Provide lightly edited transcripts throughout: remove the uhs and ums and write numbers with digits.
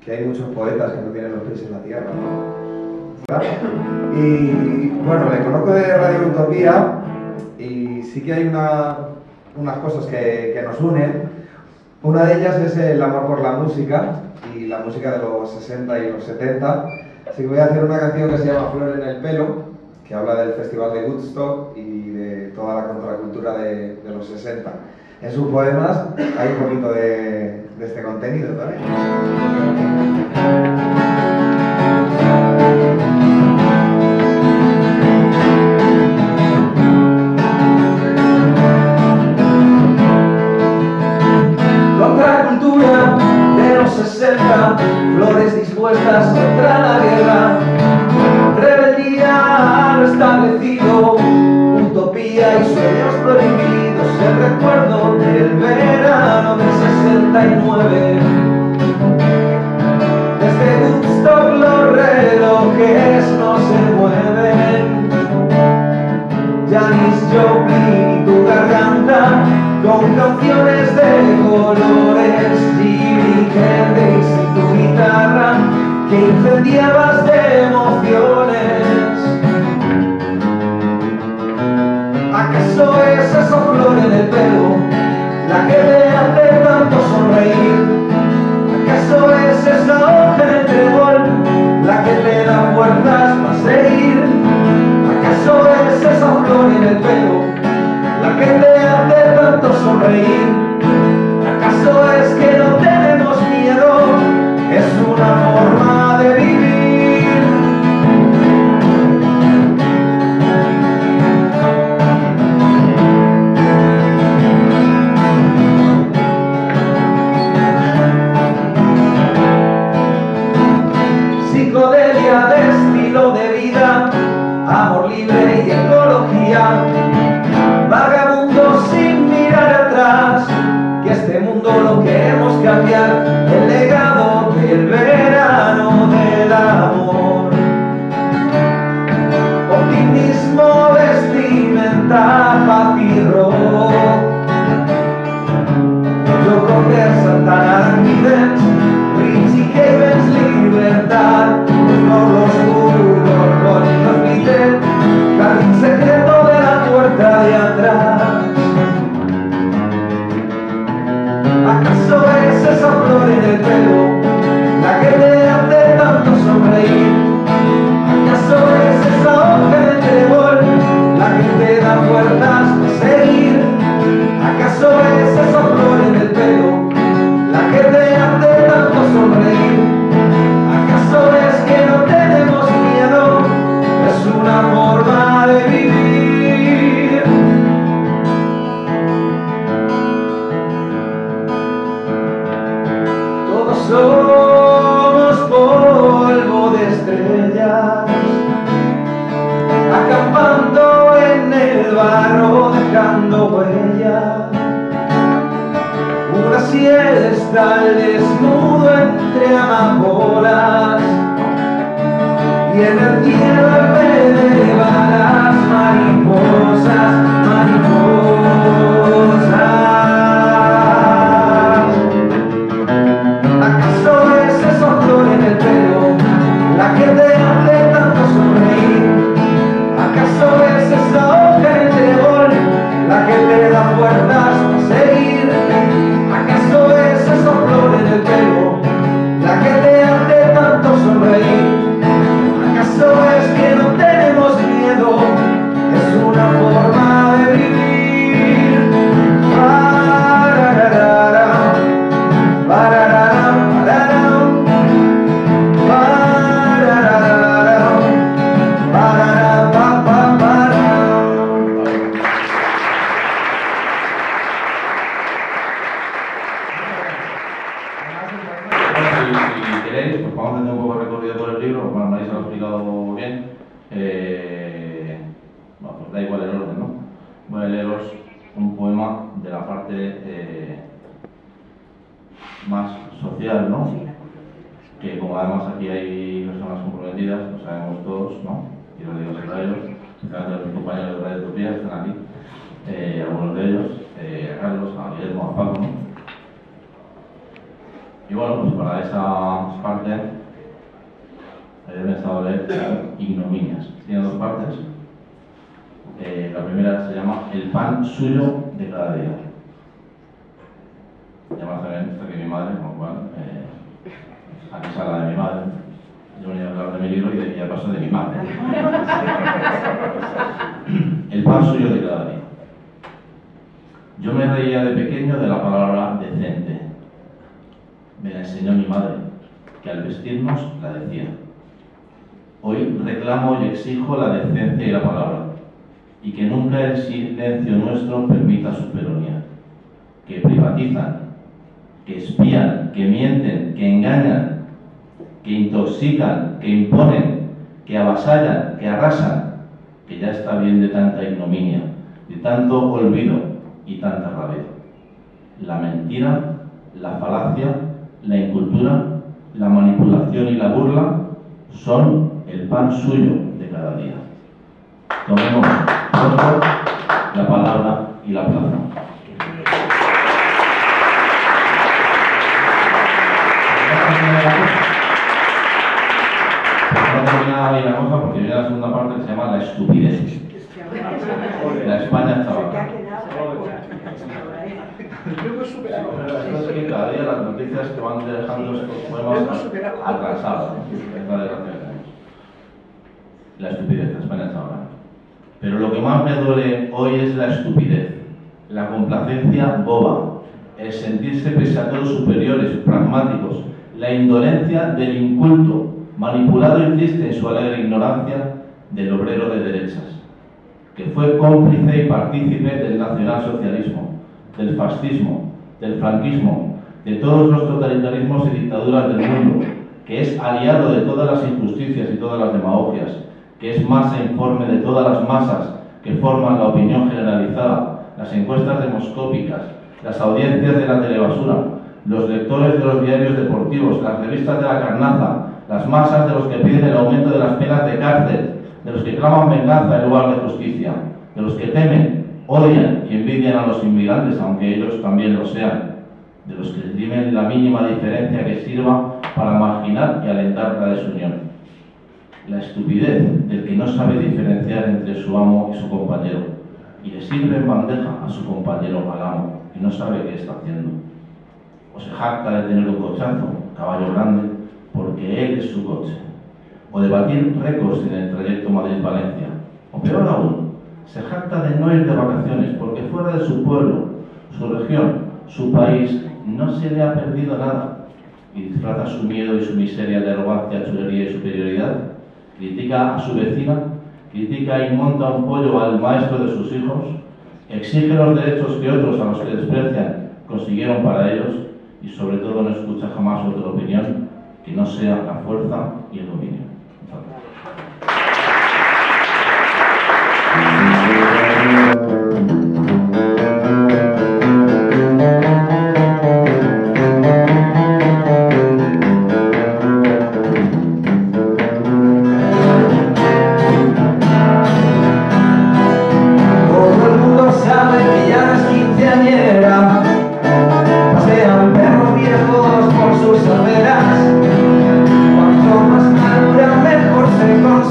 que hay muchos poetas que no tienen los pies en la tierra, ¿no? Y bueno, le conozco de Radio Utopía y sí que hay unas cosas que nos unen. Una de ellas es el amor por la música y la música de los 60 y los 70. Así que voy a hacer una canción que se llama Flor en el pelo, que habla del Festival de Woodstock y de toda la contracultura de los 60. En sus poemas hay un poquito de este contenido también. Contracultura de los 60, flores dispuestas contra la guerra, rebeldía a lo establecido, utopía y sueños prohibidos, el recuerdo del verano del 69. Desde Woodstock los relojes no se mueven, Janis Joplin y tu garganta con canciones de colores, Jimi Hendrix y tu guitarra que incendiabas de emociones. ¿Acaso es esa flor en el pelo la que te hace tanto sonreír? ¿Acaso es esa hoja en el trébol la que te da fuerzas para seguir? ¿Acaso es esa flor en el pelo la que te hace tanto sonreír? ¿Acaso es que no tenemos miedo? Es una forma de vivir. Psicodelia de estilo de vida, amor libre y ecología, vagabundo sin mirar atrás, que este mundo lo queremos cambiar, el legado del verano del amor. Optimismo, vestimenta, paz y rock, yo con Santana, Arquidens, Richie Havens, libertad, por los muros, por los Beatles, jardín secreto de la puerta de atrás. ¿Acaso es esa flor en el pelo la que te hace tanto sonreír? ¿Acaso es esa hoja en el trébol la que te da fuerzas para seguir? ¿Acaso es esa flor en el pelo la que te hace tanto sonreír? ¿Acaso es que no tenemos miedo? Es una forma de vivir. Todos somos polvo de estrellas, acampando en el barro, dejando huella. Una siesta al desnudo entre amapolas, y en el cielo en vez de balas, mariposas, mariposas. ¿Acaso es esa flor en el pelo la que te hace tanto sonreír? ¿Acaso es esa hoja en el trébol la que te da fuerzas para seguir? ¿Acaso es esa flor en el pelo la que te hace tanto sonreír? ¿Acaso es que no tenemos miedo? Es una forma de vivir. Pararara, pararara, pararara, pararara, pararara, pa, pa, para. Si queréis, pues vamos a hacer un poco de recorrido por el libro. Bueno, María se lo ha explicado bien. Bueno, pues da igual el orden, ¿no? Voy a leeros un poema de la parte más social, ¿no? Que como además aquí hay personas comprometidas, lo sabemos todos, ¿no? Y lo digo a ellos, especialmente los compañeros de Radio Utopía están aquí, algunos de ellos, a Carlos, a Guillermo, a Paco, ¿no? Y bueno, pues para esa parte he pensado leer ignominias. Tiene dos partes. La primera se llama El pan suyo de cada día. Además también está aquí mi madre, con lo cual aquí se habla de mi madre. Yo venía a hablar de mi libro y de ya paso de mi madre. El pan suyo de cada día. Yo me reía de pequeño de la palabra decente. Me la enseñó mi madre, que al vestirnos la decía. Hoy reclamo y exijo la decencia y la palabra, y que nunca el silencio nuestro permita su felonía. Que privatizan, que espían, que mienten, que engañan, que intoxican, que imponen, que avasallan, que arrasan, que ya está bien de tanta ignominia, de tanto olvido y tanta rabia. La mentira, la falacia, la incultura, la manipulación y la burla son el pan suyo de cada día. Tomemos pronto la palabra y la plaza. No termina ahí la cosa porque viene la segunda parte que se llama la estupidez. La España chavala. Es que cada día las noticias que van dejando estos poemas alcanzados. La estupidez, la España chavala. Pero lo que más me duele hoy es la estupidez, la complacencia boba, el sentirse pese a todos superiores, pragmáticos, la indolencia del inculto, manipulado y triste en su alegre ignorancia del obrero de derechas, que fue cómplice y partícipe del nacionalsocialismo, del fascismo, del franquismo, de todos los totalitarismos y dictaduras del mundo, que es aliado de todas las injusticias y todas las demagogias, que es masa informe de todas las masas que forman la opinión generalizada, las encuestas demoscópicas, las audiencias de la telebasura, los lectores de los diarios deportivos, las revistas de la carnaza, las masas de los que piden el aumento de las penas de cárcel, de los que claman venganza en lugar de justicia, de los que temen, odian y envidian a los inmigrantes, aunque ellos también lo sean, de los que esgrimen la mínima diferencia que sirva para marginar y alentar la desunión. La estupidez del que no sabe diferenciar entre su amo y su compañero, y le sirve en bandeja a su compañero al amo, y no sabe qué está haciendo. O se jacta de tener un cochazo, caballo grande, porque él es su coche. O de batir récords en el trayecto Madrid-Valencia. O peor aún, se jacta de no ir de vacaciones, porque fuera de su pueblo, su región, su país, no se le ha perdido nada. Y disfraza su miedo y su miseria de arrogancia, chulería y superioridad. Critica a su vecina, critica y monta un pollo al maestro de sus hijos, exige los derechos que otros, a los que desprecian, consiguieron para ellos, y sobre todo no escucha jamás otra opinión que no sea la fuerza y el dominio. Cuanto más madura, mejor se conserva.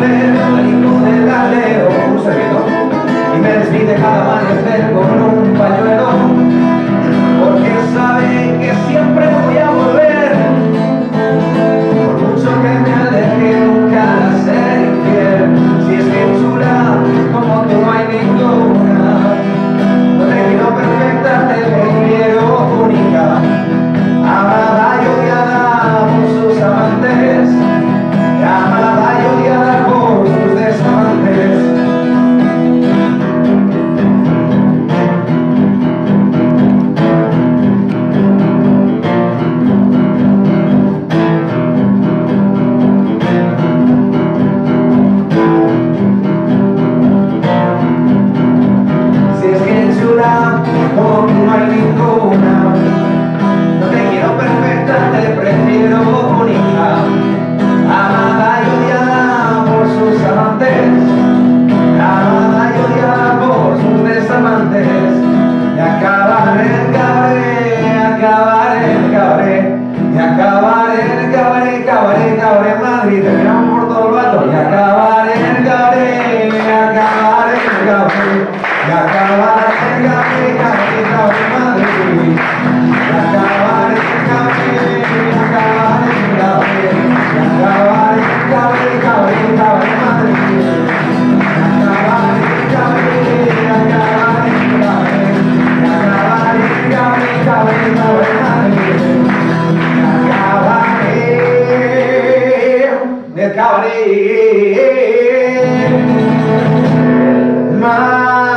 volver al hijo del galero, un servidor, y me despide cada amanecer con un pañuelo, porque sabe que siempre voy a volver, por mucho que me aleje nunca de ser infiel. Si es que chula como tú no hay ninguna, no te quiero perfecta, te prefiero única, amada y odiada por sus amantes, amada y odiada por sus desamantes. Si es que chula como tú no hay ninguna, no te quiero perfecta, te prefiero única, amada y odiada por sus amantes, amada y odiada por sus desamantes. Y acabar el cabaret, acabar el cabaret, y acabar el cabaret, cabaret, cabaret Madrid, terminamos por todo lo alto. Y acabar el cabaret, acabar el cabaret, y acabar el cabaret, cabaret, cabaret Madrid. Y acabar el cabaret, acabar el cabaret, y acabar el cabaret, cabaret, cabaret Madrid. Y acabar el cabaret, acabar el cabaret, y acabar el cabaret, cabaret, cabaret Madrid. Y acabar el cabaret Madrid.